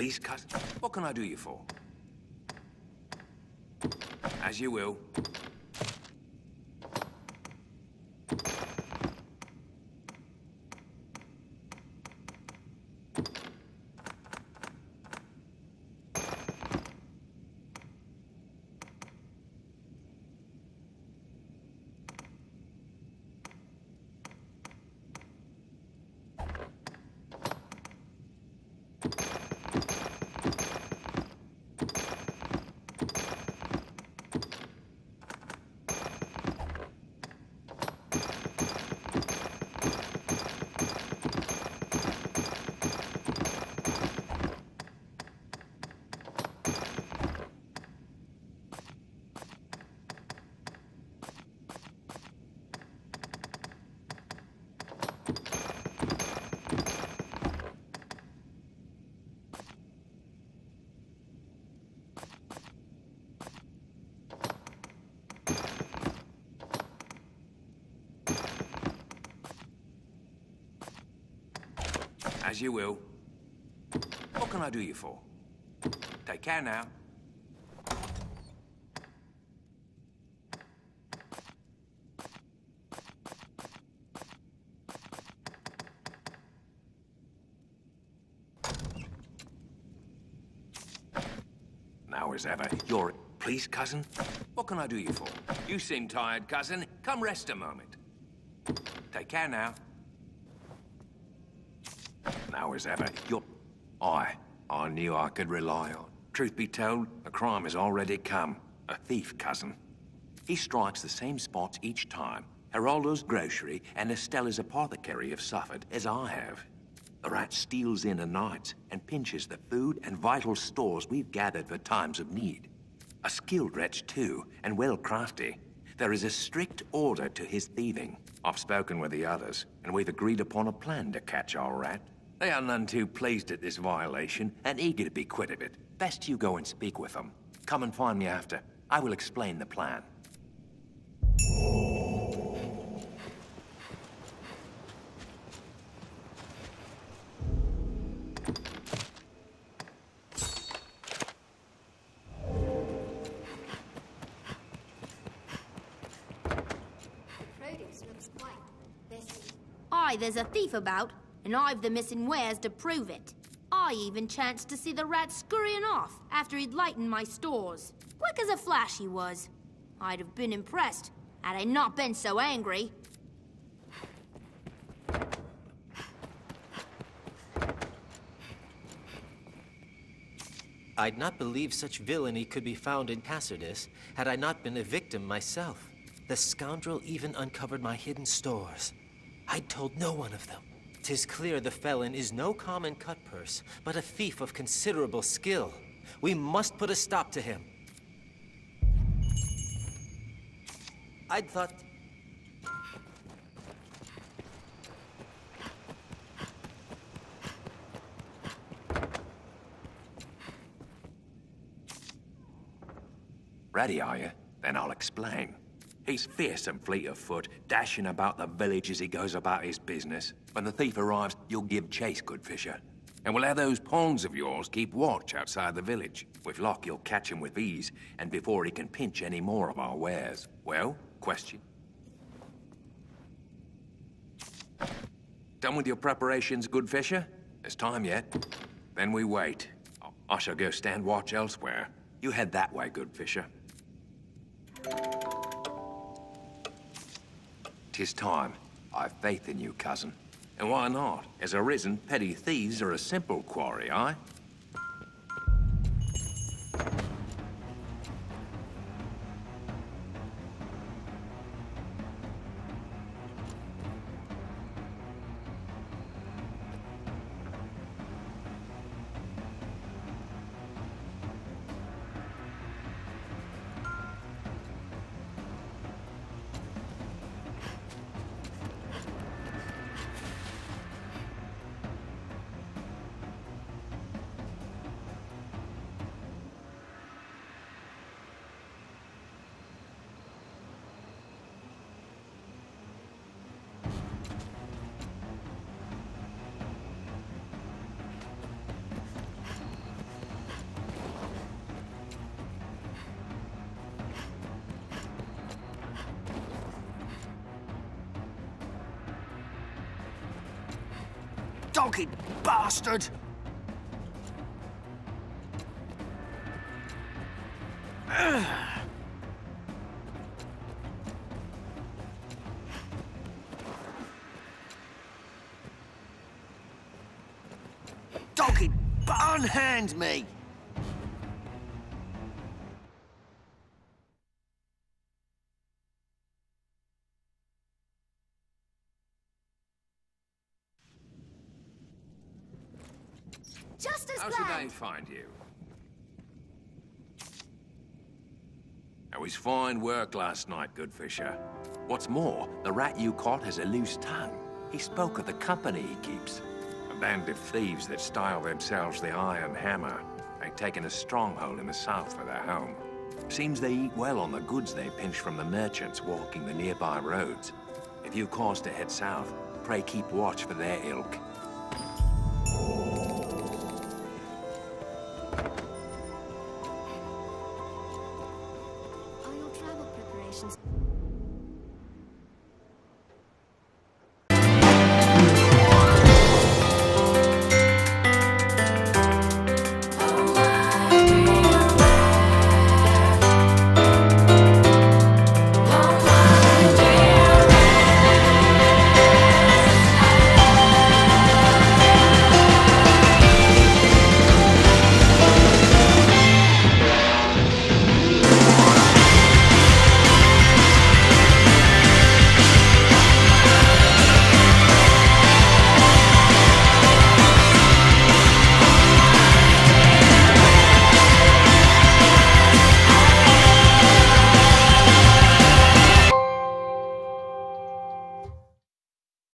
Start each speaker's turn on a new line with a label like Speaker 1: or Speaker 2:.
Speaker 1: please, cousin? What can I do you for? As you will. As you will. What can I do you for? Take care now. Now as ever, you're... Please, cousin? What can I do you for? You seem tired, cousin. Come rest a moment. Take care now. Now as ever, you're... I knew I could rely on. Truth be told, the crime has already come. A thief, cousin. He strikes the same spots each time. Geraldo's grocery and Estella's apothecary have suffered, as I have. The rat steals in at night and pinches the food and vital stores we've gathered for times of need. A skilled wretch, too, and well crafty. There is a strict order to his thieving. I've spoken with the others, and we've agreed upon a plan to catch our rat. They are none too pleased at this violation and eager to be quit of it. Best you go and speak with them. Come and find me after. I will explain the plan.
Speaker 2: Aye, there's a thief about. And I've the missing wares to prove it. I even chanced to see the rat scurrying off after he'd lightened my stores. Quick as a flash he was. I'd have been impressed had I not been so angry.
Speaker 3: I'd not believe such villainy could be found in Cassardis had I not been a victim myself. The scoundrel even uncovered my hidden stores. I'd told no one of them. 'Tis clear the felon is no common cut-purse, but a thief of considerable skill. We must put a stop to him. I'd thought...
Speaker 1: Ready, are you? Then I'll explain. He's fierce and fleet of foot, dashing about the village as he goes about his business. When the thief arrives, you'll give chase, good fisher. And we'll have those pawns of yours keep watch outside the village. With luck, you'll catch him with ease, and before he can pinch any more of our wares. Well, question? Done with your preparations, good fisher? There's time yet. Then we wait. I shall go stand watch elsewhere. You head that way, good fisher. 'Tis time. I've faith in you, cousin. And why not? As arisen, petty thieves are a simple quarry, aye? Dogged bastard! Dogged, unhand me!
Speaker 2: Just as
Speaker 1: How should they
Speaker 2: planned.
Speaker 1: find you? It was fine work last night, good fisher. What's more, the rat you caught has a loose tongue. He spoke of the company he keeps. A band of thieves that style themselves the Iron Hammer. They've taken a stronghold in the south for their home. Seems they eat well on the goods they pinch from the merchants walking the nearby roads. If you cause to head south, pray keep watch for their ilk.